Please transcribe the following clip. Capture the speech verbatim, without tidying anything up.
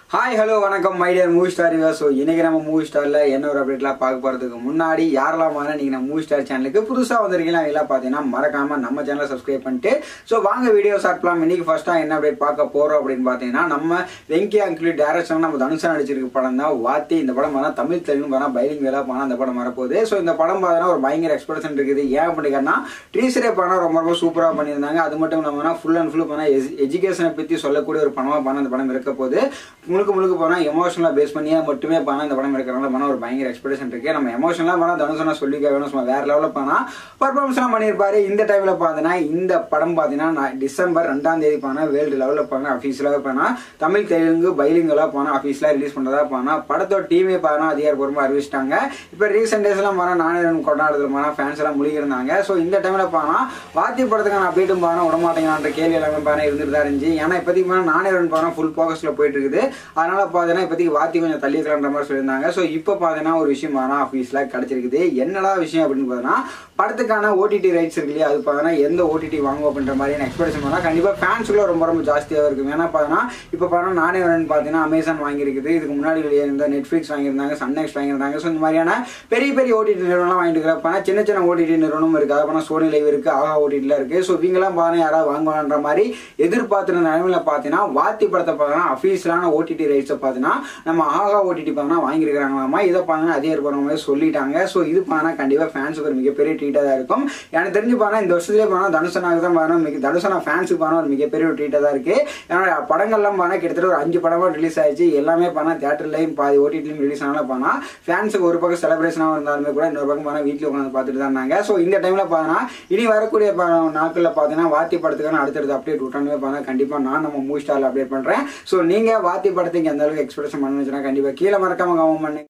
Hi, hello, வணக்கம் my dear MoviesStar viewers. So இன்னைக்கு நம்ம MoviesStarல என்ன ஒரு அப்டேட்லாம் பார்க்க போறதுக்கு முன்னாடி யாரெல்லாம் வர நீங்க நம்ம MoviesStar சேனலுக்கு புதுசா வந்திருக்கீங்களா எல்லாம் பாத்தீங்கன்னா மறக்காம நம்ம சேனலை சப்ஸ்கிரைப் பண்ணிட்டு சோ வாங்க வீடியோ ஸ்டார்ட் பண்ணலாம். இன்னைக்கு ஃபர்ஸ்டா என்ன அப்டேட் பார்க்க போறோம் அப்படினு பாத்தீங்கன்னா நம்ம வெங்கி அங்கிள் டைரக்ஷன்ல நம்ம தனுஷா நடிச்சிருக்க படம் தான் வாத்தி. இந்த படம் வர தமிழ் தெலுங்கு வர பைலிங் வேலா போனா அந்த படம் வர போகுது. சோ இந்த படம் பார்த்தா ஒரு பயங்கர எக்ஸ்பெக்டேஷன் இருக்குது. ஏன் அப்படின்னா ட்ரீசரே பண்ணா ரொம்ப ரொம்ப சூப்பரா பண்ணிருந்தாங்க. அது மட்டும் இல்லாம ஃபுல் அண்ட் ஃபுல் பண்ணா எஜுகேஷனை பத்தி சொல்லக்கூடிய ஒரு படமா பண்ண அந்த படம் இருக்க போகுது. முழுக்க முழுக்க போனா எமோஷனலா பேஸ் பண்ணியே மட்டுமே பண்ண இந்த படம் எடுக்கிறனால பண்ண ஒரு பயங்கர எக்ஸ்பெக்டேஷன் இருக்கு. நம்ம எமோஷனலா பண்ணா தனுஷனா சொல்லிக்க வேணும், சும்மா வேற லெவலில் பண்ணா பர்ஃபார்மன்ஸ் எல்லாம் பண்ணியிருப்பாரு. இந்த டைம்ல பாத்தீங்கன்னா இந்த படம் பாத்தீங்கன்னா டிசம்பர் ரெண்டாம் தேதி போனா வேர்ல்டு லெவலில் போனா அஃபீஷியலாக போனா தமிழ் தெலுங்கு பைலிங்கலா போனா அஃபீஷியலா ரிலீஸ் பண்றதா போனா படத்தோட டீமே பாத்தீங்கன்னா அதிகாரப்பூர்வமா அறிவிச்சிட்டாங்க. இப்ப ரீசெண்ட் டேஸ் எல்லாம் போனா நானே கொண்டாடுறதுல போனா ஃபேன்ஸ் எல்லாம் முழுகிருந்தாங்க. ஸோ இந்த டைம்ல போனா வாத்தி படத்துக்கான அப்டேட்டும் பாருங்க விடமாட்டேங்கான்ற கேள்வி எல்லாமே பாருங்க இருந்துட்டு தான் இருந்துச்சு. ஏன்னா இப்போதைக்கு போனா நானே போனா ஃபுல் ஃபோக்கஸ்ல போயிட்டு இருக்குது. அதனால பாத்தீங்கன்னா இப்போதைக்கு வாத்தி கொஞ்சம் தள்ளி கலன்ற மாதிரி சொல்லியிருந்தாங்க. ஸோ இப்போ பார்த்தீங்கன்னா ஒரு விஷயம் ஆஃபீஸ்ல கிடைச்சிருக்குது. என்னடா விஷயம் அப்படின்னு பார்த்தீங்கன்னா படத்துக்கான ஓடிடி ரைட்ஸ் இருக்கு இல்லையா, அது பார்த்தீங்கன்னா எந்த ஓடிடி வாங்குவோம் அப்படின்ற மாதிரியான எக்ஸ்பெக்டேஷன் பண்ணால் கண்டிப்பாக ஃபேன்ஸுக்குள்ள ரொம்ப ரொம்ப ஜாஸ்தியாக இருக்கும். ஏன்னா பார்த்தீங்கன்னா இப்போ பார்த்தீங்கன்னா நானே வரேன்னு பார்த்தீங்கன்னா அமேசான் வாங்கியிருக்குது. இதுக்கு முன்னாடி இருந்த நெட்ஃபிளிக்ஸ் வாங்கியிருந்தாங்க, சன் நெக்ஸ்ட் வாங்கியிருந்தாங்க. ஸோ இந்த மாதிரியான பெரிய பெரிய ஓடிடி நிறுவனம் வாங்கிட்டு இருக்கிறப்ப சின்ன சின்ன ஓடிடி நிறுவனம் இருக்கு. அதை பண்ணால் சோனி லைவ் இருக்கு, ஆஹா ஓடிடில இருக்கு. ஸோ இவங்கெல்லாம் பார்த்தீங்கன்னா யாராவது வாங்குவாங்கன்ற மாதிரி எதிர்பார்த்துன நிலைமையில பார்த்தீங்கன்னா வாத்தி படத்தை பார்த்தீங்கன்னா அஃபீஷியலான ஓடிடி ரைட்ஸை பார்த்தீங்கன்னா நம்ம ஆஹா ஓடிடி பார்த்தீங்கன்னா வாங்கியிருக்கிறாங்களாமா. இதை பார்த்தீங்கன்னா அதிகாரப்பூர்வ மாதிரி சொல்லிட்டாங்க. ஸோ இது பார்த்தீங்கன்னா கண்டிப்பாக ஃபேன்ஸுக்கு ஒரு மிகப்பெரிய ட்ரீட்டாக தான் இருக்கும். எனக்கு தெரிஞ்சு பார்த்தா இந்த வருஷத்துலேயே பார்த்தா தனுஷனாக தான் பார்த்தா தனுஷனா ஃபேன்ஸுக்கு பார்த்தா ஒரு மிகப்பெரிய ஒரு ட்ரீட்டாக தான் இருக்கு. ஏன்னா படங்கள்லாம் பார்த்தா கிட்டத்தட்ட ஒரு அஞ்சு படமாக ரிலீஸ் ஆயிடுச்சு. எல்லாமே பார்த்தா தியேட்டர்லையும் பாதி ஓடிடிலையும் ரிலீஸ் ஆனாலும் பார்த்தா ஃபேன்ஸுக்கு ஒரு பக்கம் செலிப்ரேஷனாக இருந்தாலுமே கூட இன்னொரு பக்கம் பார்த்தா வீட்டில் உட்காந்து பார்த்துட்டு தான் இருந்தாங்க. ஸோ இந்த டைம்ல பார்த்தா இனி வரக்கூடிய நாட்களில் பார்த்தீங்கன்னா வாத்தி படத்துக்கான அடுத்தடுத்த அப்டேட் விட்டாலுமே பார்த்தா கண்டிப்பாக நான் நம்ம மூவி ஸ்டாரில் அப்டேட் பண்ணுறேன். ஸோ நீங்கள் வாத்தி படத்துக்கு எந்த அளவுக்கு எக்ஸ்பெக்டேஷன் பண்ணி வச்சுன்னா கண்டிப்பாக கீழே மறக்காம கவனம் பண்ணி